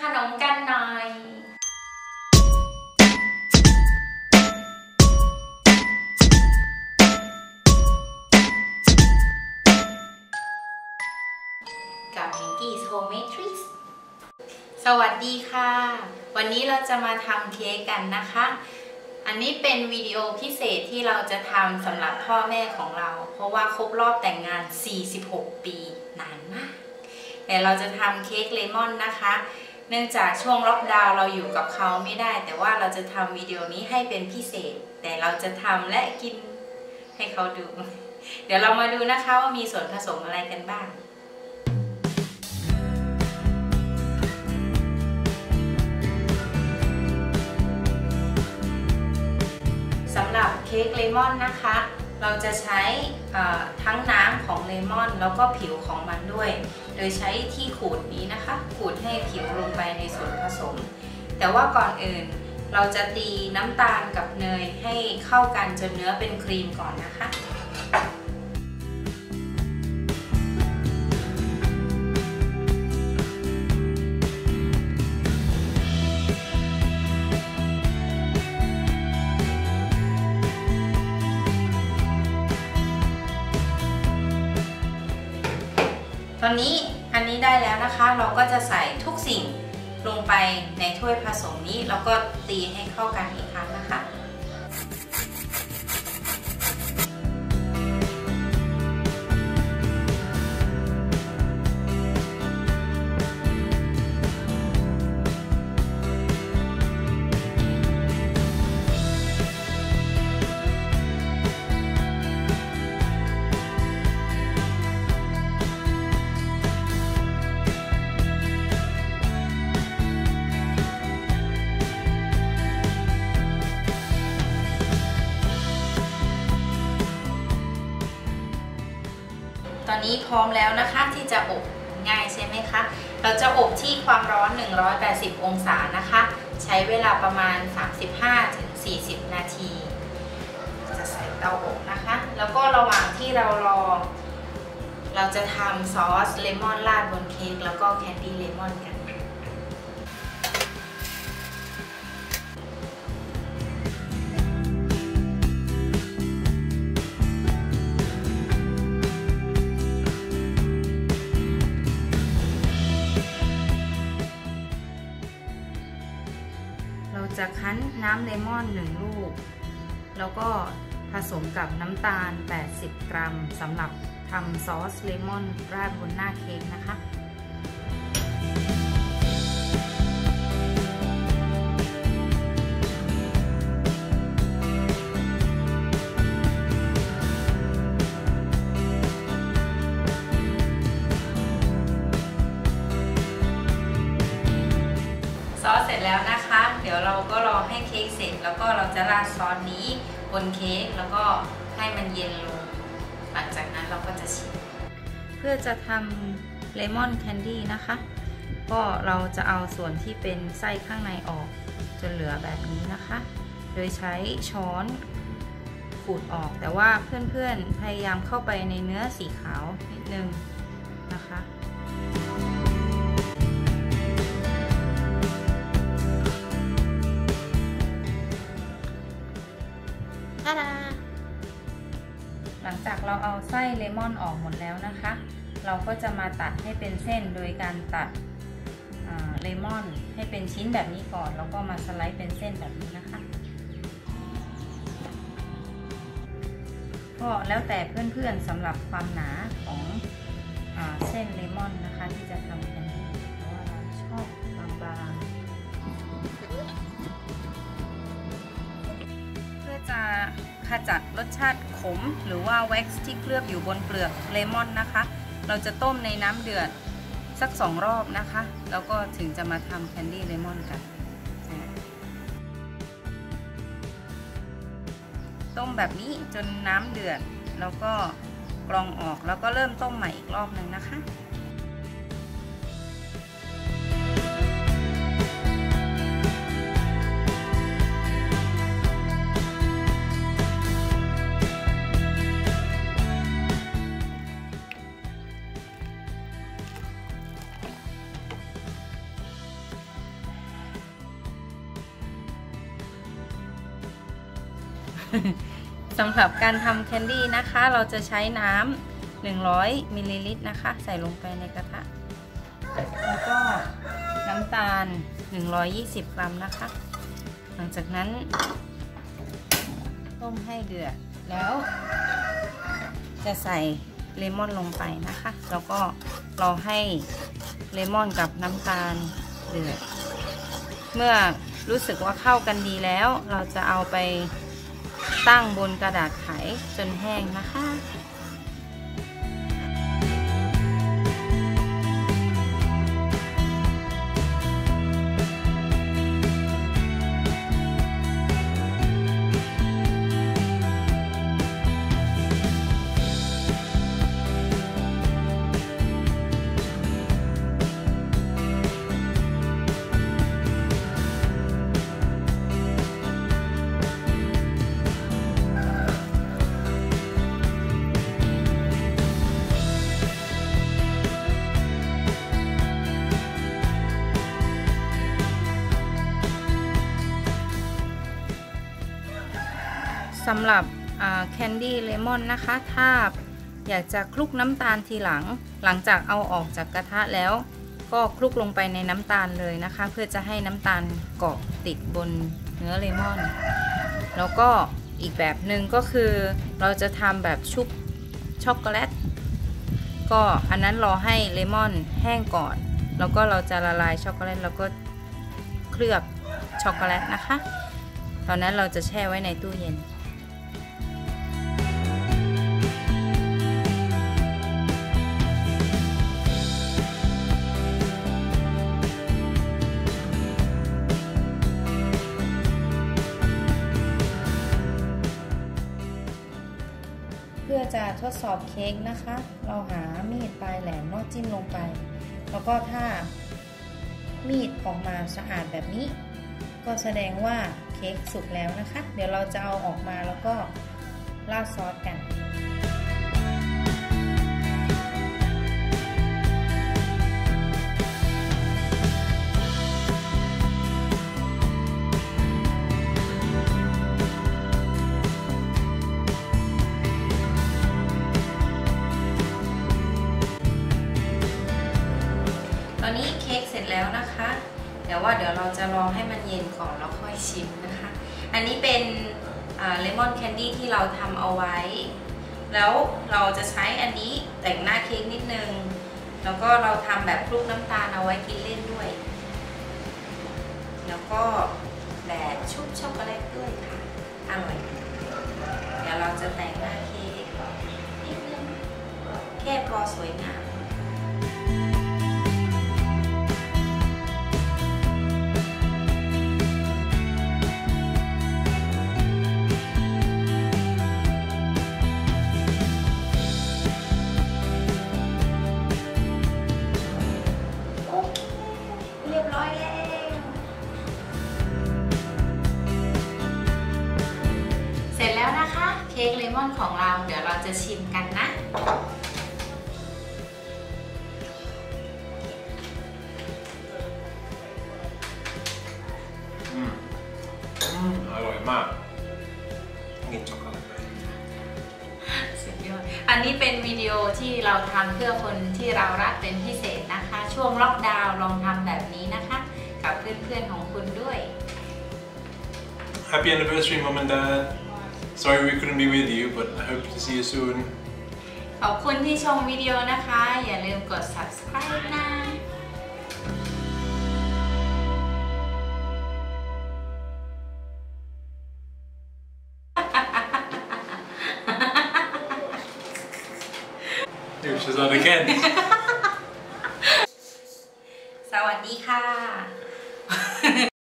ขนมกันหน่อยกับ Hanky's Homemade Treats สวัสดีค่ะวันนี้เราจะมาทำเค้กกันนะคะอันนี้เป็นวิดีโอพิเศษที่เราจะทำสำหรับพ่อแม่ของเราเพราะว่าครบรอบแต่งงาน46 ปีนานมากแต่เราจะทำเค้กเลมอนนะคะเนื่องจากช่วงล็อกดาวน์เราอยู่กับเขาไม่ได้แต่ว่าเราจะทำวิดีโอนี้ให้เป็นพิเศษแต่เราจะทำและกินให้เขาดูเดี๋ยวเรามาดูนะคะว่ามีส่วนผสมอะไรกันบ้างสำหรับเค้กเลมอนนะคะเราจะใช้ทั้งน้ำของเลมอนแล้วก็ผิวของมันด้วยโดยใช้ที่ขูดนี้นะคะขูดให้ผิวลงไปในส่วนผสมแต่ว่าก่อนอื่นเราจะตีน้ำตาลกับเนยให้เข้ากันจนเนื้อเป็นครีมก่อนนะคะตอนนี้อันนี้ได้แล้วนะคะเราก็จะใส่ทุกสิ่งลงไปในถ้วยผสมนี้แล้วก็ตีให้เข้ากันอีกครั้งนะคะตอนนี้พร้อมแล้วนะคะที่จะอบง่ายใช่ไหมคะเราจะอบที่ความร้อน180องศานะคะใช้เวลาประมาณ 35-40 นาทีจะใส่เตาอบนะคะแล้วก็ระหว่างที่เรารอเราจะทำซอสเลมอนราดบนเค้กแล้วก็แคนดี้เลมอนกันเราจะคั้นน้ำเลมอน1ลูกแล้วก็ผสมกับน้ำตาล80 กรัมสำหรับทำซอสเลมอนราดบนหน้าเค้กนะคะซอสเสร็จแล้วนะคะเดี๋ยวเราก็รอให้เค้กเสร็จแล้วก็เราจะราดซอสนี้บนเค้กแล้วก็ให้มันเย็นลงหลังจากนั้นเราก็จะชิมเพื่อจะทำเลมอนแคนดี้นะคะก็เราจะเอาส่วนที่เป็นไส้ข้างในออกจนเหลือแบบนี้นะคะโดยใช้ช้อนขูดออกแต่ว่าเพื่อนๆพยายามเข้าไปในเนื้อสีขาวนิดนึงนะคะหลังจากเราเอาไส้เลมอนออกหมดแล้วนะคะเราก็จะมาตัดให้เป็นเส้นโดยการตัดเลมอนให้เป็นชิ้นแบบนี้ก่อนแล้วก็มาสไลด์เป็นเส้นแบบนี้นะคะก็แล้วแต่เพื่อนๆสำหรับความหนาของเส้นเลมอนนะคะที่จะทำกันเพราะว่าเราชอบบางๆเพื่อจะขจัดรสชาติขมหรือว่าแว็กซ์ที่เคลือบอยู่บนเปลือกเลมอนนะคะเราจะต้มในน้ำเดือดสัก2 รอบนะคะแล้วก็ถึงจะมาทำแคนดี้เลมอนกันต้มแบบนี้จนน้ำเดือดแล้วก็กรองออกแล้วก็เริ่มต้มใหม่อีกรอบหนึ่งนะคะ พสำหรับการทำแคนดี้นะคะเราจะใช้น้ำ100 มิลลิลิตรนะคะใส่ลงไปในกระทะแล้วก็น้ำตาล120 กรัมนะคะหลังจากนั้นต้มให้เดือดแล้วจะใส่เลมอนลงไปนะคะแล้วก็รอให้เลมอนกับน้ำตาลเดือดเมื่อรู้สึกว่าเข้ากันดีแล้วเราจะเอาไปตั้งบนกระดาษไขจนแห้งนะคะสำหรับแคนดี้เลมอนนะคะถ้าอยากจะคลุกน้ำตาลทีหลังจากเอาออกจากกระทะแล้วก็คลุกลงไปในน้ำตาลเลยนะคะเพื่อจะให้น้ำตาลเกาะติดบนเนื้อเลมอนแล้วก็อีกแบบหนึ่งก็คือเราจะทำแบบชุบช็อกโกแลตก็อันนั้นรอให้เลมอนแห้งก่อนแล้วก็เราจะละลายช็อกโกแลตแล้วก็เคลือบช็อกโกแลตนะคะตอนนั้นเราจะแช่ไว้ในตู้เย็นเพื่อจะทดสอบเค้กนะคะเราหามีดปลายแหลมลอดจิ้มลงไปแล้วก็ถ้ามีดออกมาสะอาดแบบนี้ก็แสดงว่าเค้กสุกแล้วนะคะเดี๋ยวเราจะเอาออกมาแล้วก็ราดซอสกันตอนนี้เค้กเสร็จแล้วนะคะเดี๋ยวเราจะรอให้มันเย็นก่อนแล้วค่อยชิมนะคะอันนี้เป็นเลมอนแคนดี้ที่เราทำเอาไว้แล้วเราจะใช้อันนี้แต่งหน้าเค้กนิดนึงแล้วก็เราทำแบบคลุกน้ำตาลเอาไว้กินเล่นด้วยแล้วก็แบบชุบช็อกโกแลตด้วยค่ะอร่อยเดี๋ยวเราจะแต่งหน้าเค้กนิดนึงแค่พอสวยงามเสร็จแล้วนะคะเค้กเลมอนของเราเดี๋ยวเราจะชิมกันนะอร่อยมากกินช็อกโกแลตสุดยอดอันนี้เป็นวิดีโอที่เราทำเพื่อคนที่เรารักเป็นพิเศษนะคะช่วงล็อกดาวน์ลองทำแบบนี้นะคะกับเพื่อนๆของคุณด้วย Happy anniversary Mom and Dad Sorry we couldn't be with you but I hope to see you soon ขอบคุณที่ชมวิดีโอนะคะอย่าลืมกด subscribe นะ Here she's on again สวัสดีค่ะ